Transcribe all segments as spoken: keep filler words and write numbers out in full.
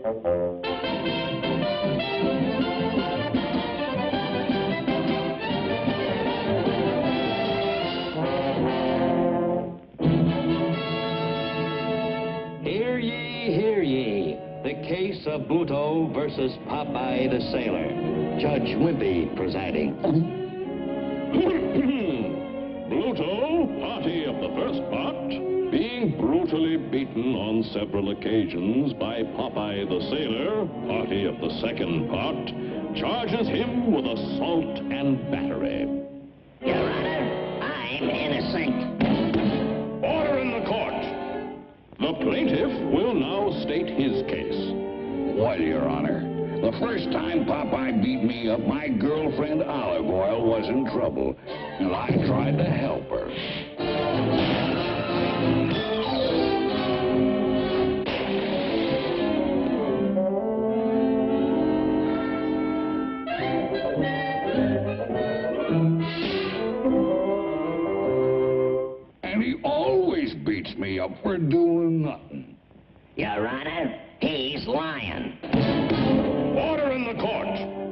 Hear ye, hear ye. The case of Bluto versus Popeye the Sailor. Judge Wimpy presiding. Bluto, party of the first part, being brutally beaten on several occasions by Popeye the Sailor, party of the second part, charges him with assault and battery. Your Honor, I'm innocent. Order in the court. The plaintiff will now state his case. Well, Your Honor, the first time Popeye beat me up, my girlfriend Olive Oil was in trouble, and I tried to help her. And he always beats me up for doing nothing. Your Honor, he's lying. Order in the court.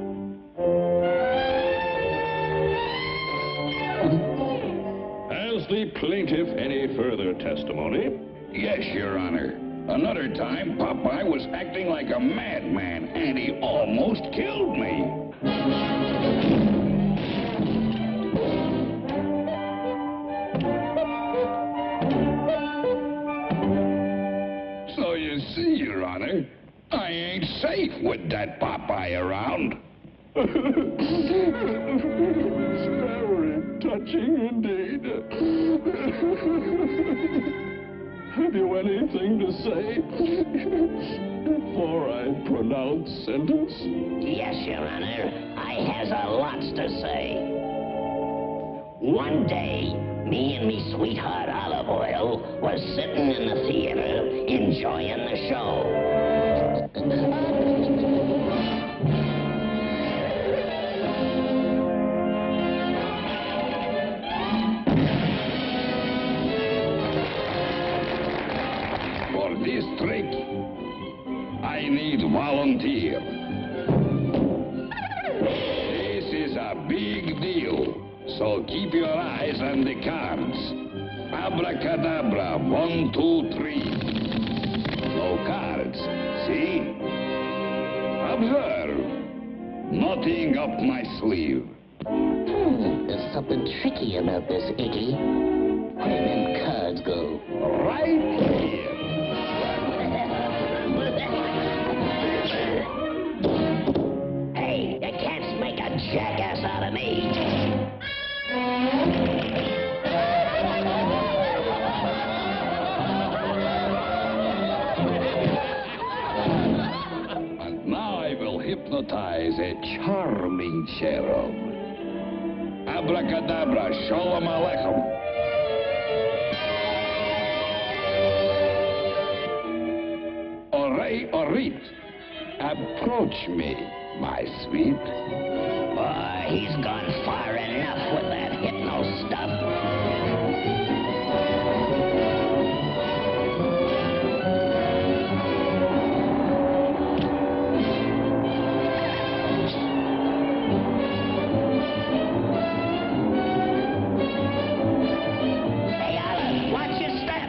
Has the plaintiff any further testimony? Yes, Your Honor. Another time, Popeye was acting like a madman, and he almost killed me. So you see, Your Honor, I ain't safe with that Popeye around. Very touching indeed. Have you anything to say before I pronounce sentence? Yes, Your Honor, I has a lots to say. One day, me and me sweetheart Olive Oil was sitting in the theater enjoying the show. For this trick, I need volunteer. This is a big deal, so keep your eyes on the cards. Abracadabra, one, two, three. No cards, see? Observe. Nothing up my sleeve. Hmm, there's something tricky about this, Iggy. Where them cards go? Right here. Hey, you can't make a jackass out of me. And now I will hypnotize a charming cherub. Abracadabra, shalom aleichem. Ore, orit. Approach me, my sweet. Boy, he's gone far enough with that hypno stuff. Hey, Olive, watch your step.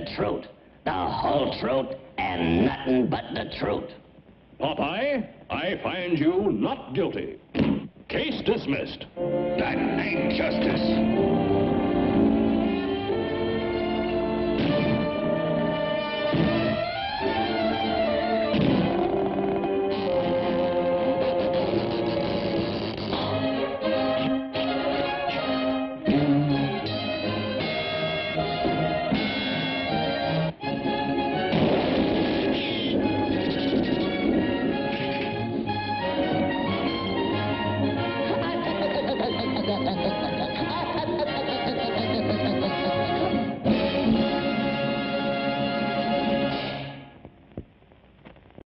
the truth, the whole truth, and nothing but the truth. Popeye, I find you not guilty. Case dismissed. That ain't justice.